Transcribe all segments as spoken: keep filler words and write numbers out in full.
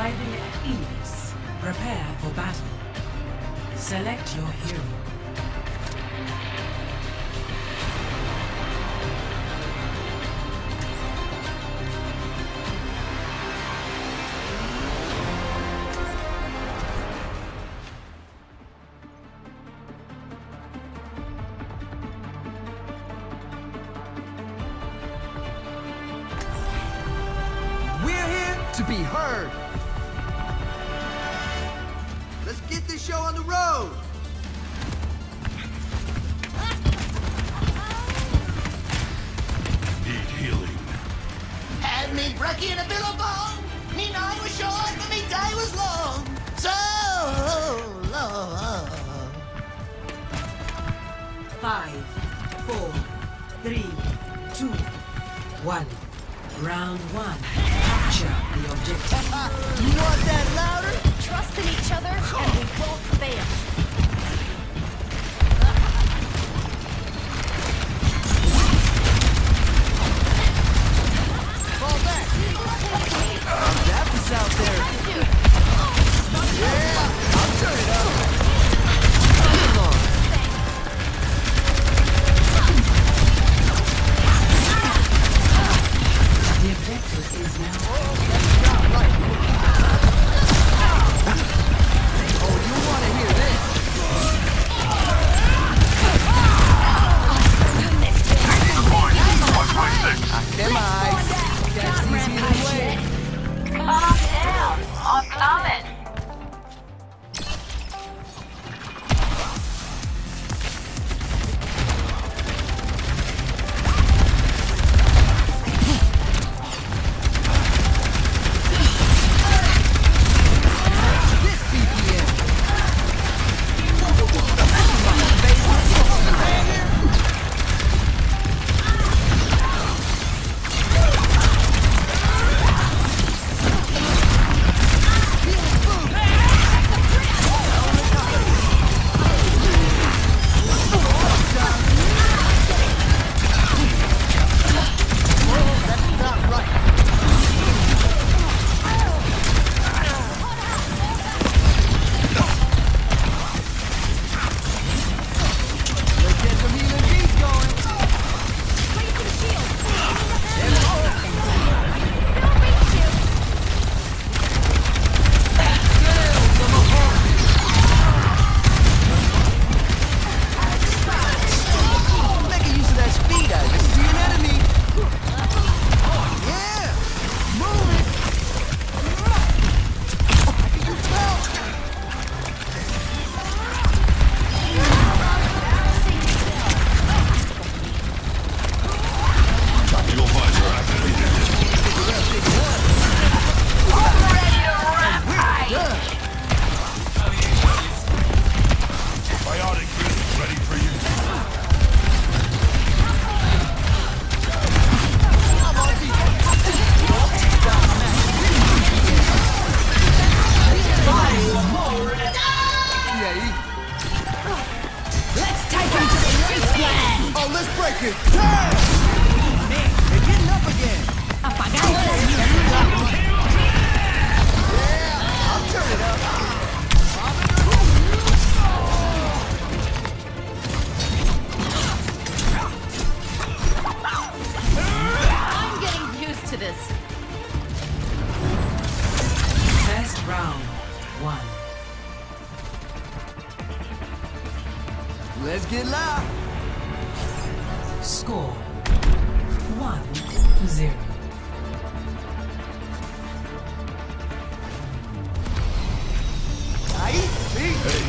Arriving at Enos. Prepare for battle. Select your hero. To be heard. Let's get this show on the road. Need healing. Had me brekkie in a billabong. Me night was short, but me day was long. So long. Five, four, three, two, one. Round one. Capture the objective. You want that louder? Trust in each other, and we won't fail. Fall back. I'm Daphnis out there. Yeah, I'll turn it up. Come on. The objective is now. Oh, you want to hear this? Watch my six. Them eyes. That's easy to wait. Calm down. I'm coming. Let's get loud. Score one to zero. Ahí, sí. Hey.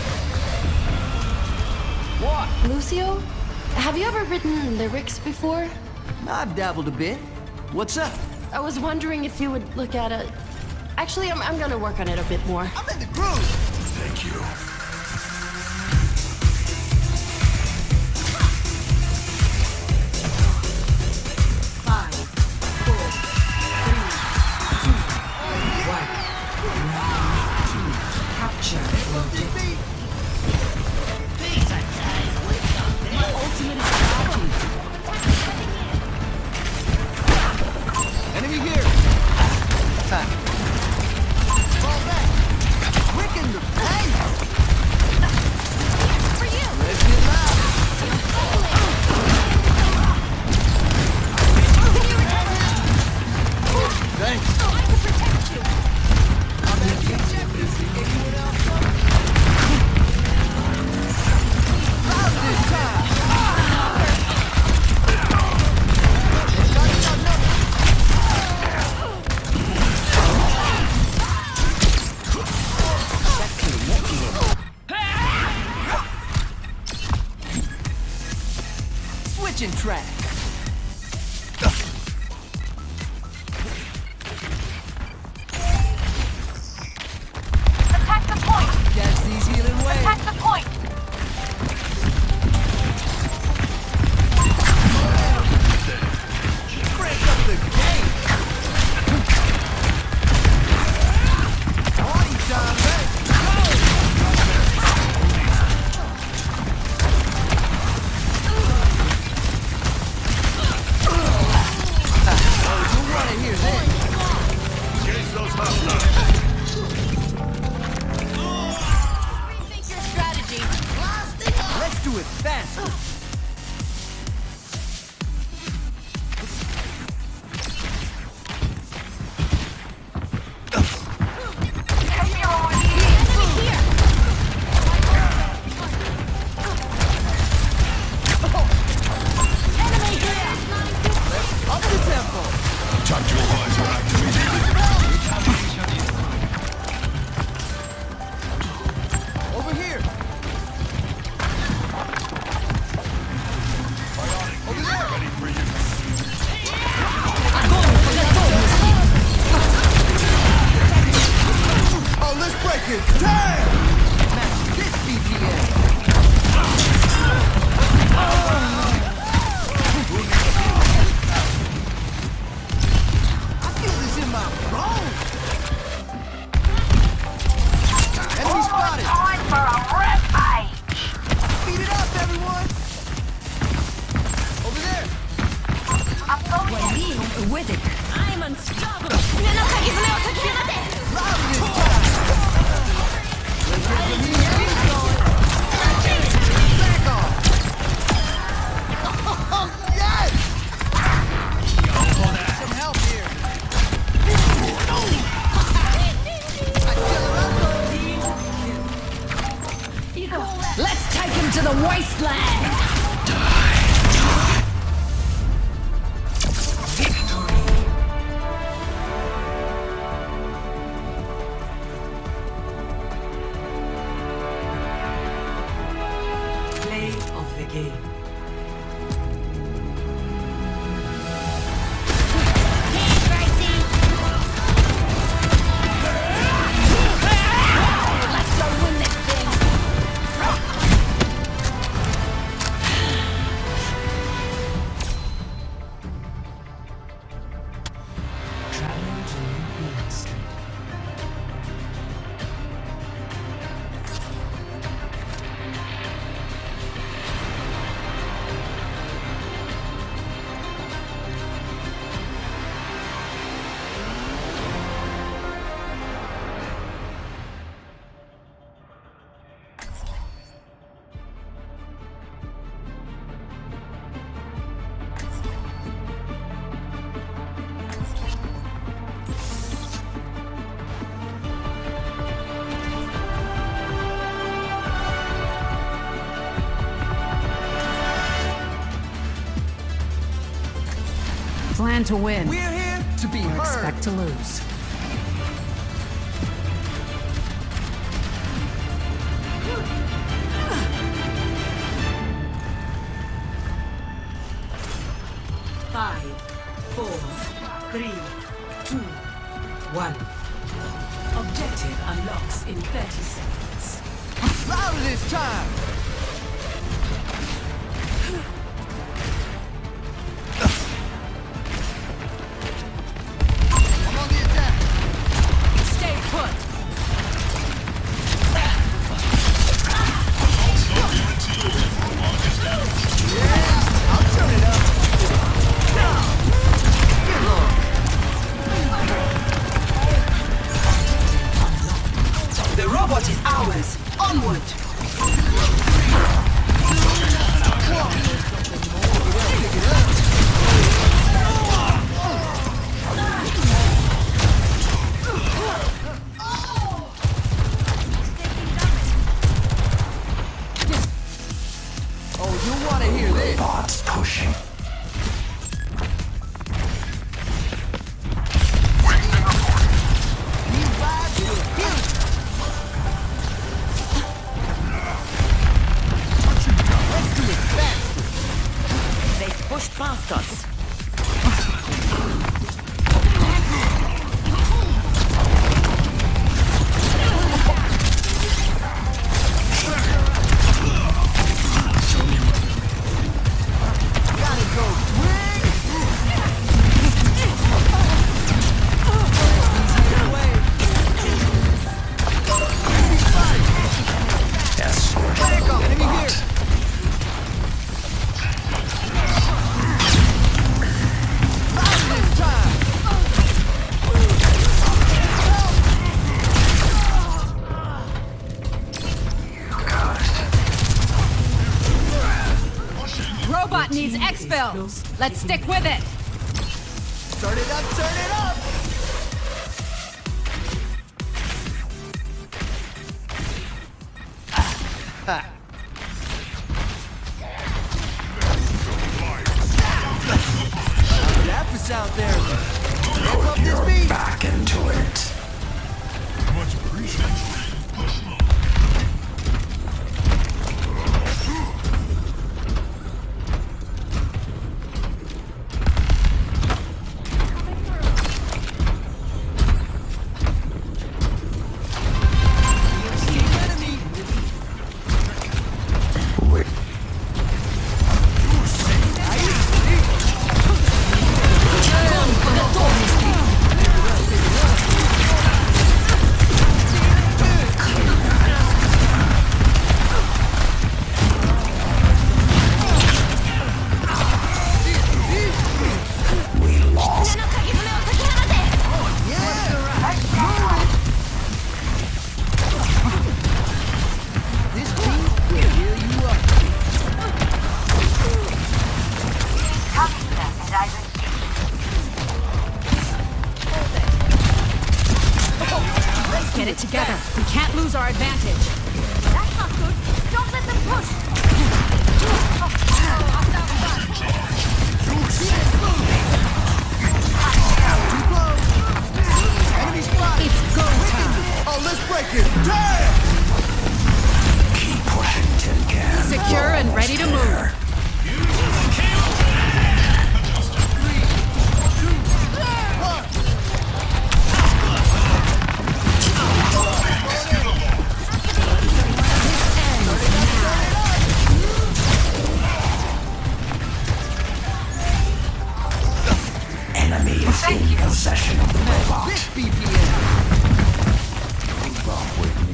What? Lucio, have you ever written lyrics before? I've dabbled a bit. What's up? I was wondering if you would look at it. Actually, I'm, I'm gonna work on it a bit more. I'm in the groove. Thank you. Five, four, three, two, one. Round two. Capture the objective. My ultimate is ready. Enemy here. Ha. track. Attack the point! Catch these healing waves. Attack the point! Break up the game. Party time, let's Oh, you wanna hear this? Chase those hostiles. Rethink your strategy. Let's do it faster. Up the tempo. Tactical activated. Over here. Over there. Ready for you. Oh, let's break it. Damn! Match this B P M. I feel this in my bones. Enemy spotted. Time for a rampage! Speed it up, everyone. Over there. I'm going in. With it. I'm unstoppable. 爪のかぎ爪を解き放て Louder this time. Let's get the music going. Back off. Yes! Some help here. I kill him up. Let's take him to the wasteland. Play of the game. Let's go win this thing. Traveling to Queen Street. Plan to win We're here to be or heard. expect to lose. Five, four, three, two, one. Objective unlocks in thirty seconds. Louder this time. I'm on the attack. Stay put. Yeah, I'll turn it up. Good lord. The robot is ours. Onward. Oh, you want to hear this? Bots pushing. We ride to the hill. Let's do will. Let's stick with it. Turn it up, turn it up! That was out there. Ramp up this beat. Back into it. Much appreciated. Get it together. We can't lose our advantage. That's not good. Don't let them push. Enemy spotted. It's go time. Oh, let's break it. Damn! Keep pushing till you can. Secure and ready to move. Enemy is in possession of the robot. This B P M. Rock with me.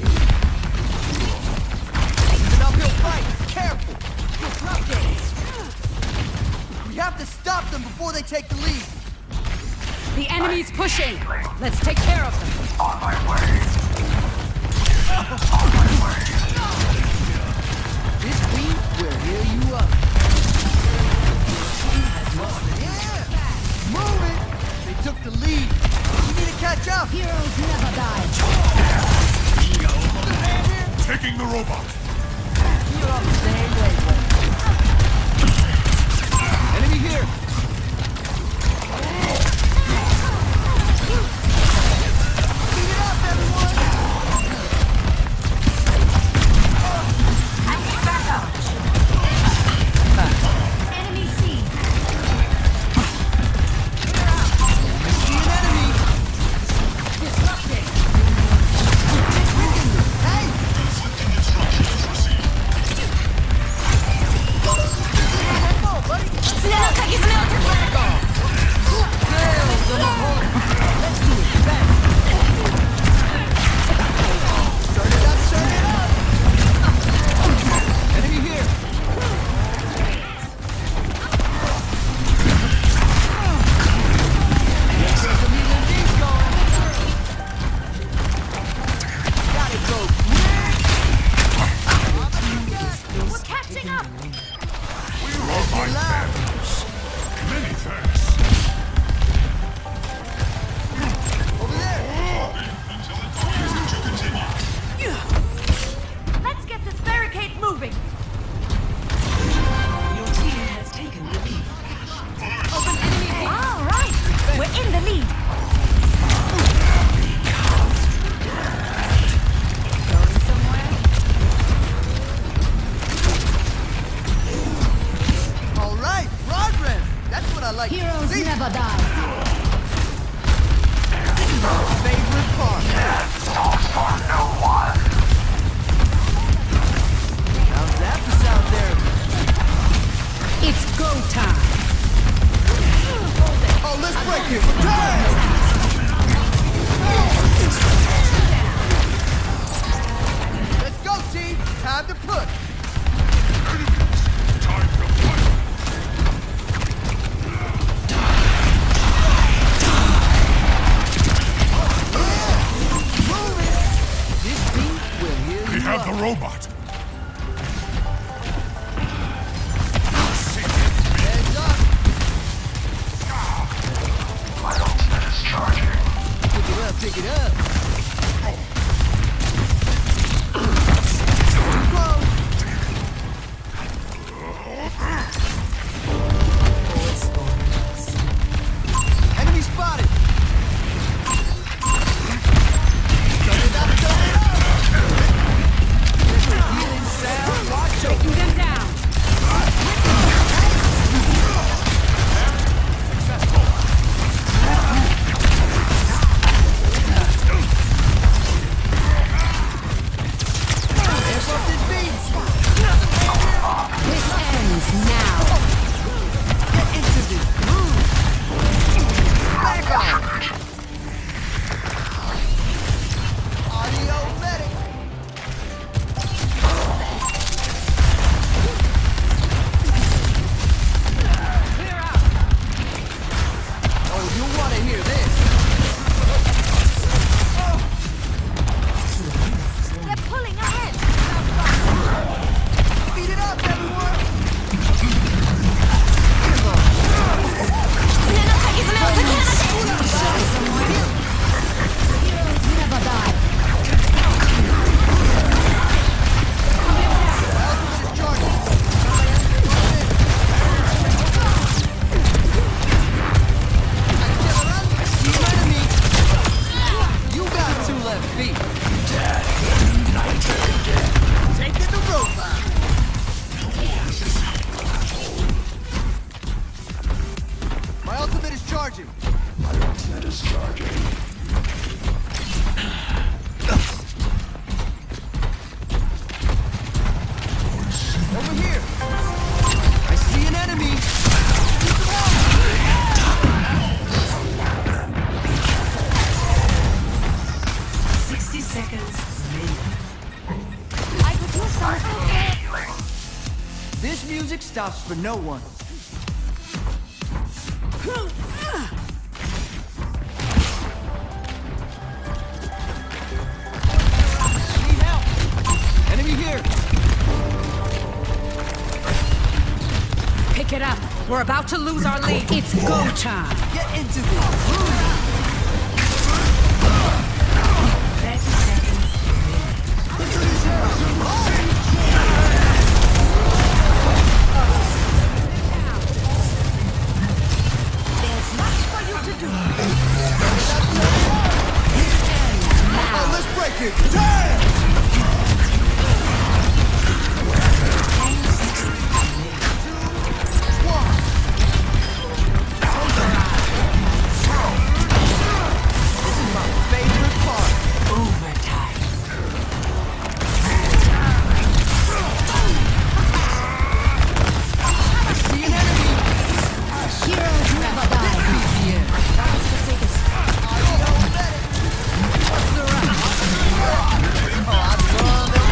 It's an uphill fight. Careful. You'll drop this. We have to stop them before they take the lead. The enemy's pushing. Let's take care of them. On my way. On my way. This beat will heal you up. Yeah. Move it. They took the lead. We need to catch up. Heroes never die. Taking the robot. You're on the same wavelength. Enemy here. Keep it up, everyone. I need backup. Enemy C. See an enemy. Disrupting. Hey. Come on, buddy. 狐の鍵爪を手伝う。 Let's do it fast. Start it up, start it up. Enemy here. Let's get some healing beats going. Gotta go quick. We're catching up. We're all my fans. Many thanks. Over there. Let's get this barricade moving. Your team has taken the lead. Open enemy B. All right. We're in the lead. Going somewhere? All right, progress. That's what I like. Heroes See? never die. This is our favorite part. For no one. How's that for sound therapy? It's go time. Oh, let's break it. Damn! Let's go, team. Time to push. Time to fight. Move it. This beat will heal We you have up. the robot. Heads up. Pick it up. Enemy spotted. Healing sound. Watch out. Taking them down. This ends now. Get into this. Move. Back off. Audio medic. Clear out. Oh, you want to hear this? They're pulling ahead. Beat it up, everyone. Never die. You got two left feet. Taking the robot. My ultimate is charging. My ultimate is charging. Over here. I see an enemy. sixty seconds remaining. I could use some. This music stops for no one. Need help. Enemy here. Pick it up. We're about to lose our lead. It's go time. Get into this. thirty seconds remaining. There's much for you to do. Oh, let's break it. Damn! This is my favorite part. Overtime. See an enemy. Heroes never die. Audio medic. Oh, I love it.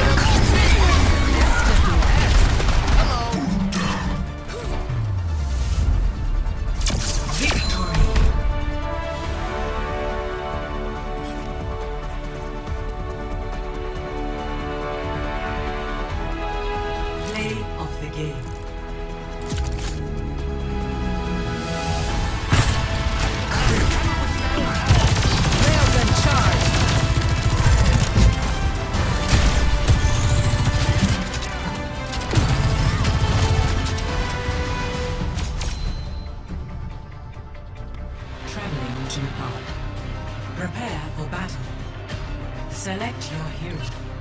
Hello. Victory. Play of the game. Railgun charge. Traveling to park. Prepare for battle. Select your hero.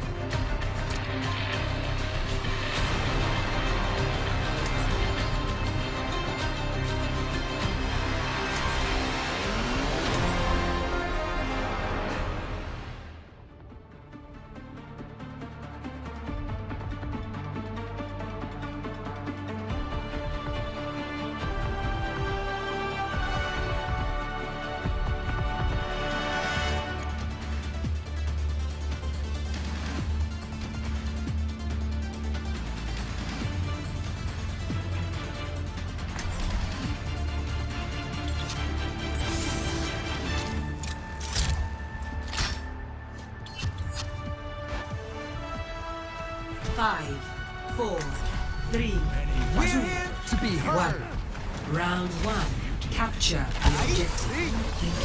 Five, four, three, We're two, here to be one. heard. Round one. Capture the objective.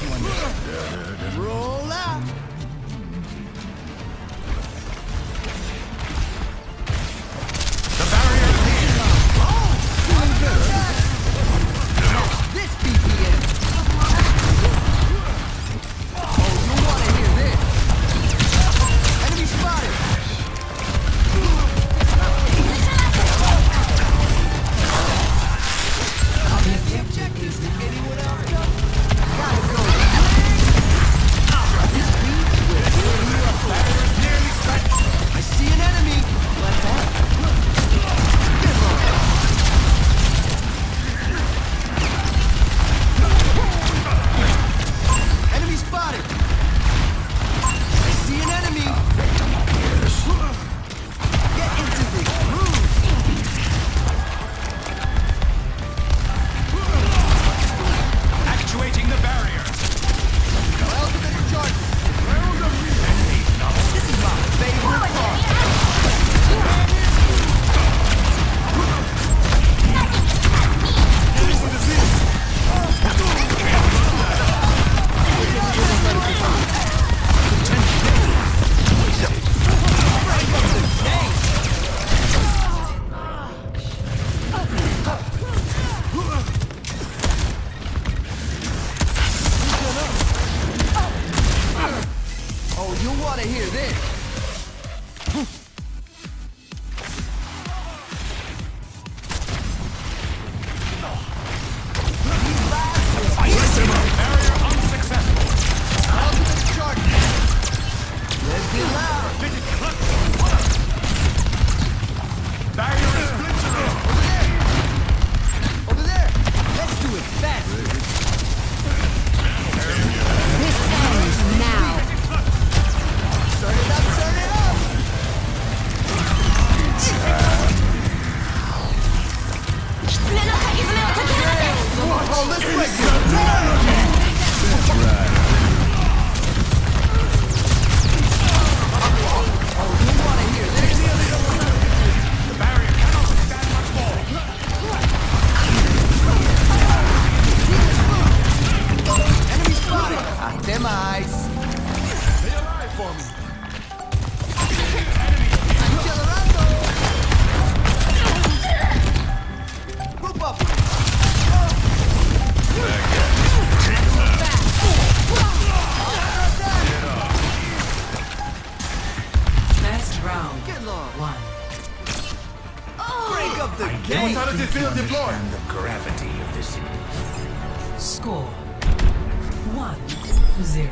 Roll out. The barrier is here. This B P M. Oh, you want to hear this? Enemy spotted. The objective is now. Anyone else know? Gotta go. This beat will fill you up. I see an enemy. What's that? Good luck. Enemy spotted. I see an enemy. Get into the groove. Actuating the barrier. Ultimate charge. This is my favorite part. Oh, you want to hear this? Barrier unsuccessful. Ultimate charge. Let's get loud. Barrier is splintering. Over there. Over there. Let's do it fast. This ends now. Turn it up, turn it up. Oh, let's break it. Oh, you want to hear this? The barrier cannot withstand much more. Enemy spotted. Ah, them eyes. Stay alive for me. Accelerando. Group up. First round. Get long. One. Break up the I game. don't Totality think you field deployed. understand the gravity of this. Score. One. Zero.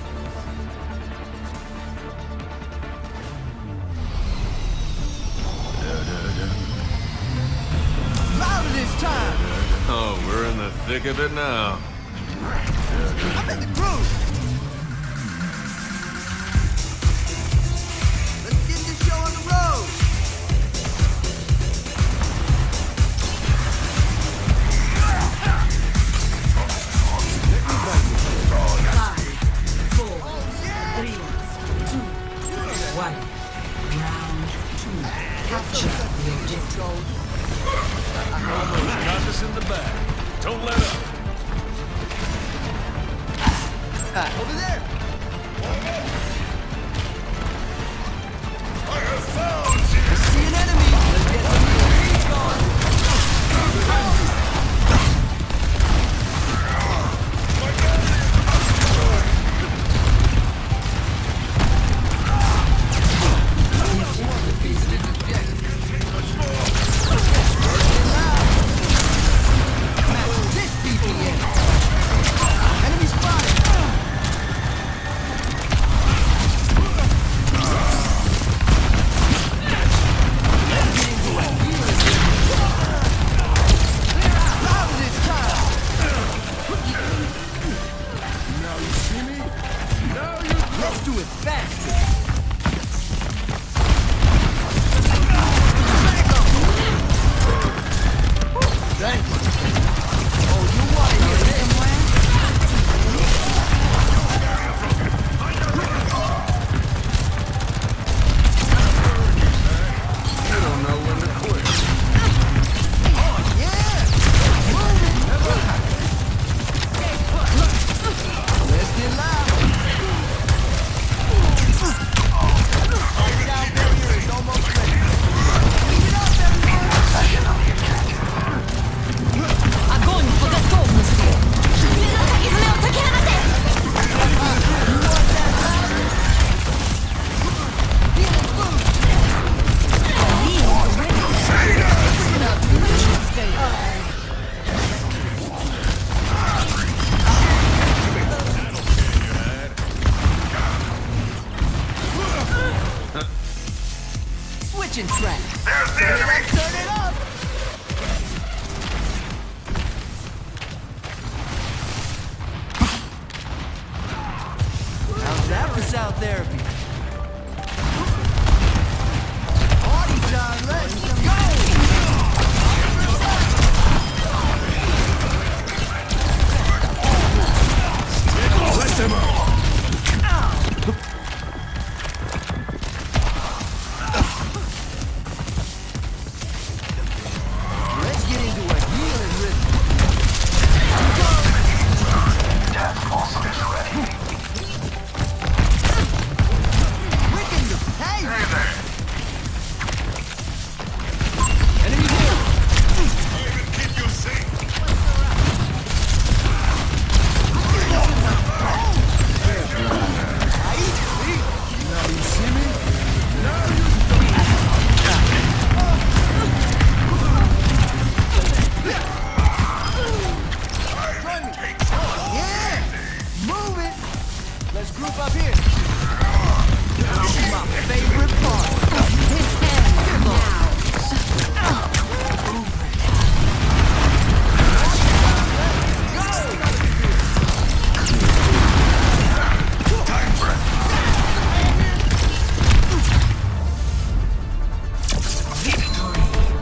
Louder this time. Oh, we're in the thick of it now. I'm in the groove. Let's get this show on the road. Four. Three. Two. One. Round two. Capture the objective. Got this in the bag. Don't let up. Ah, over there. I have found you. I see an enemy. Let's get some speed going. This B P M. Enemy spotted. Louder this time. Now you see me? Now you Let's do it faster. Thanks. Oh, you want to hear this? You don't know when to quit. Yeah. Move it. Detention trap. There's the Turn it enemy! up, turn it up! How's that for sound therapy? Party time, let's go! Let them out! Let's get into a healing rhythm. Death also is ready. Quicken the pace! Hey there! Enemy here! Even keep you safe! Now you see me? Yeah! Move it! Let's group up here. This is my favorite part. His hand now. Time for it! Victory.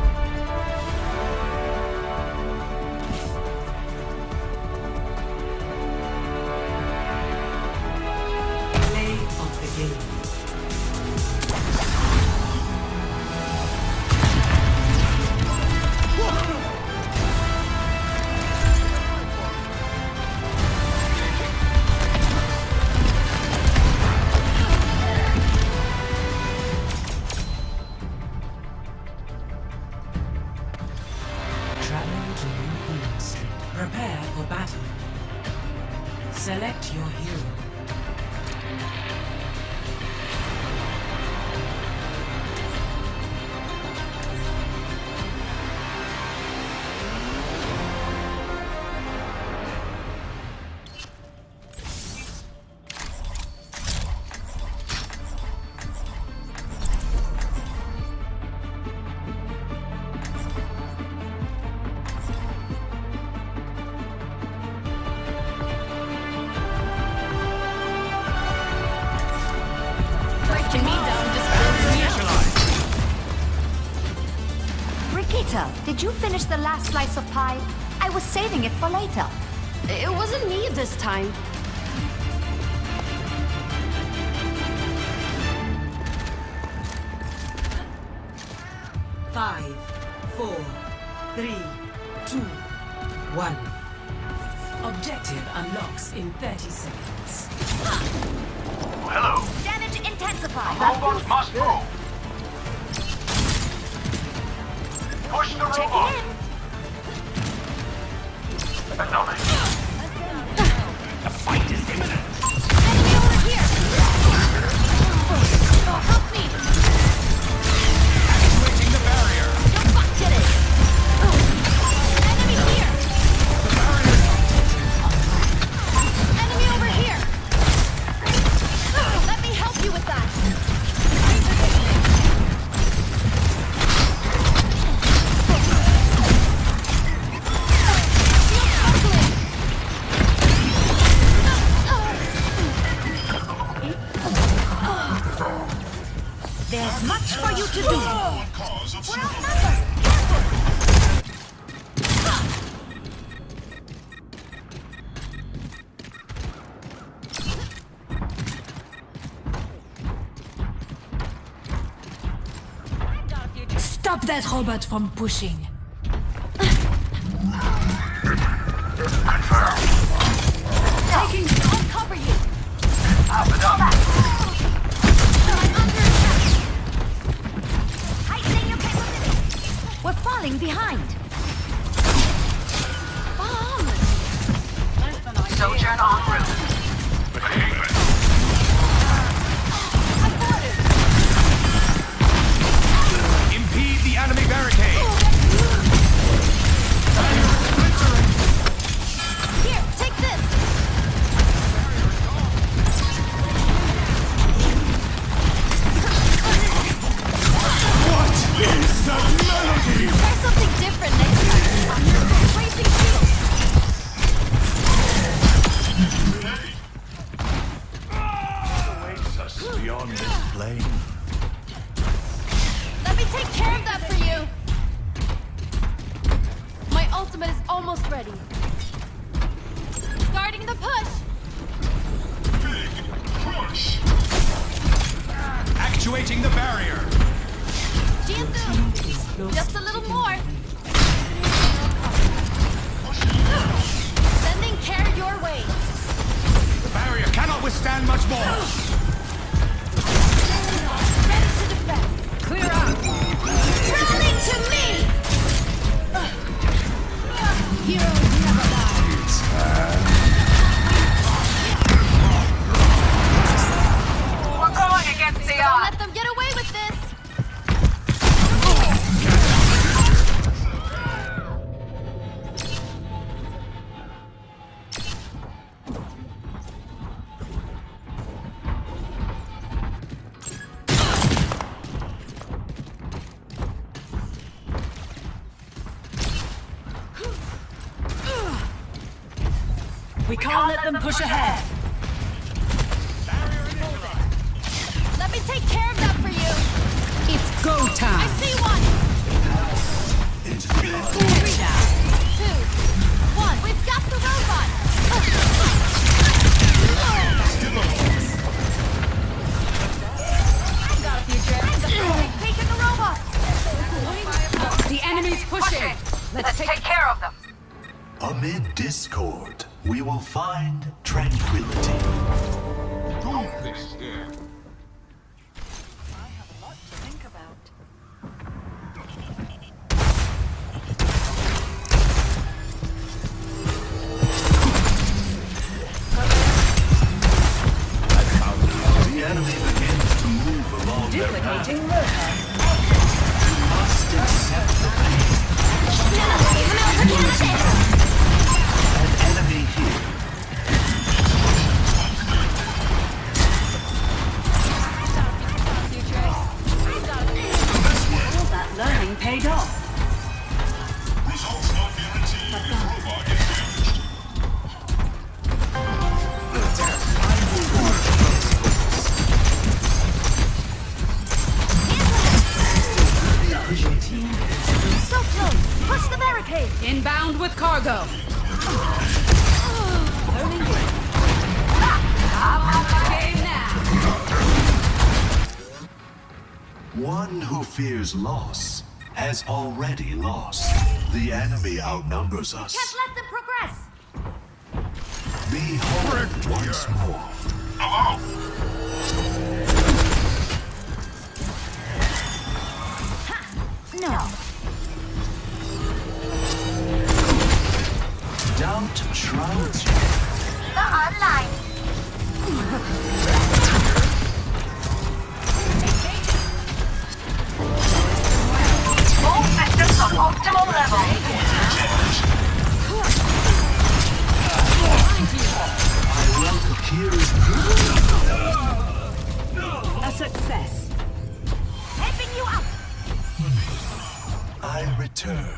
Play of the game. Travel to New Queen Street. Prepare for battle. Select your hero. Breaking me down just builds me up. Brigitte, did you finish the last slice of pie? I was saving it for later. It wasn't me this time. Five, four, three, two, one. Objective unlocks in thirty seconds. Hello! Damage intensified. Robot must move! Push the Check robot! it in. Acknowledge. The fight is imminent! Enemy over here. Oh, help me. Switching the barrier! Don't fuck get it. Enemy here. The barrier! Enemy over here. Let me help you with that. There's much for you to do. Cause of We're outnumbered. Stop that robot from pushing. Taking, I'll cover you. Half it up! I'm under attack. Heightening your capability. We're falling behind. Bomb. Sojourn en route. Impede the enemy barricade! Here, take this. beyond this plane. Let me take care of that for you. My ultimate is almost ready. Starting the push. Big push. Actuating the barrier. Jianzu, just a little more. Sending care your way. The barrier cannot withstand much more. Ready to defend. Clear out. Rally to me. Heroes never die. We're going against the Don't odds. let them get away with this. We can't let them push ahead. Let me take care of that for you. It's go I time. see one. Into the Three down. Two. One. We've got the robot. I got a few tricks. Taking the robot. The enemy's pushing. Let's Let's take. take care of them. Amid discord, we will find tranquility. The enemy begins to move along their path. You must accept the pain. An enemy here. All that learning paid off. Results not guaranteed. Robot is damaged. So close. Push the barricade. Inbound with cargo. Game now. One who fears loss has already lost. The enemy outnumbers us. Can't let them progress. Behold once more. Hello. No. Doubt shrouds you. The online. All systems on optimal level. I welcome here is A success. Helping you out. I return.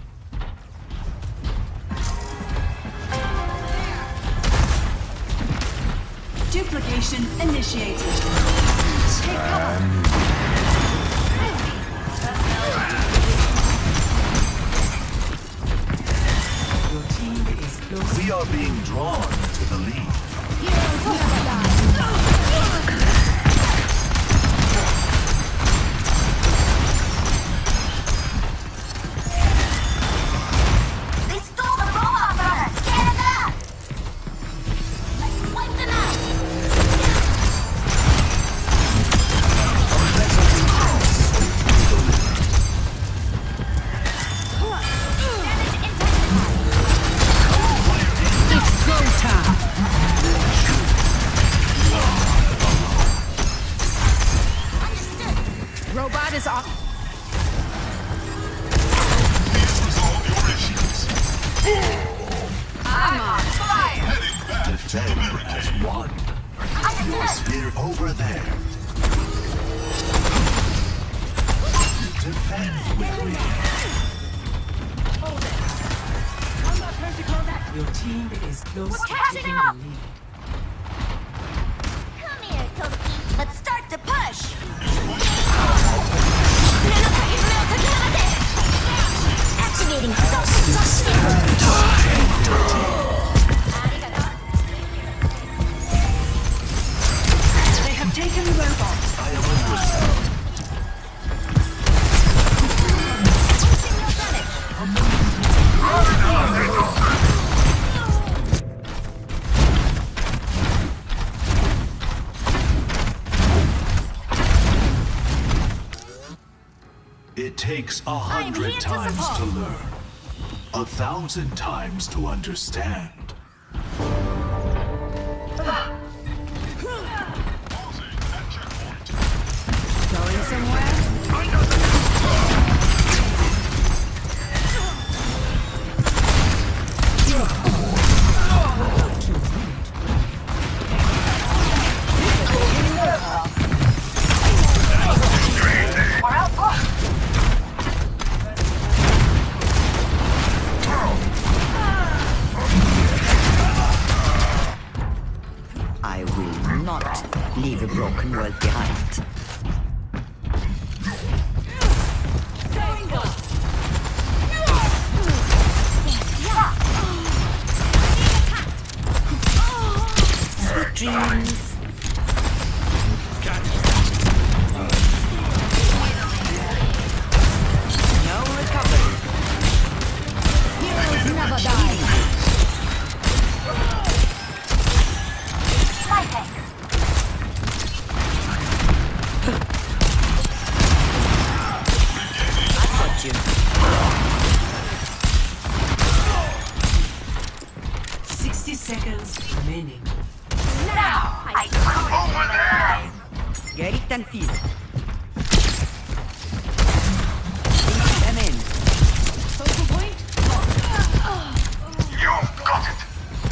Duplication initiated. Take cover. Your team is close. We are being drawn to the lead. Heroes never die. They stole the robot from us. Get it up. Let's wipe them out. It's go time. Robot is on. Please resolve your issues. I'm on. Heading back to the Defend barricade. as one. Your spear over there. Defend with me. Your team is close We're to catching taking up. the lead. Come here, Toki. Let's start enemy robot. I am under attack. It takes a hundred times to learn, a thousand times to understand. Going somewhere? We're out front. I will not leave a broken world behind. Sweet dreams. No recovery. Heroes never die. I've got you. Sixty seconds remaining. Now I Get it and feel. Lead them in. Focal point? You've got it!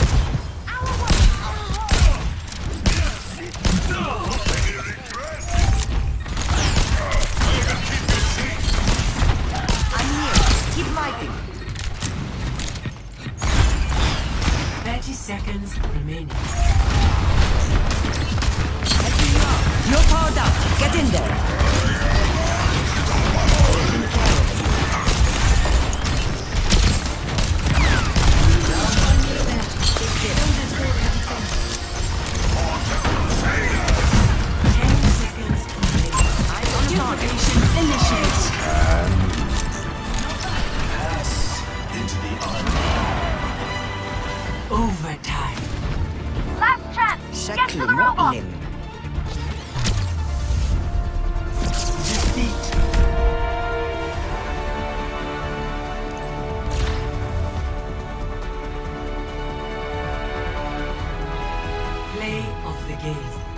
I'm here. Keep fighting. Thirty seconds remaining. You're powered up. Get in there. Ten seconds remaining. I'm on target. Initiate. Pass into the unknown. Overtime. last chance. Get to the Shackle robot. limb. Defeat. Play of the game.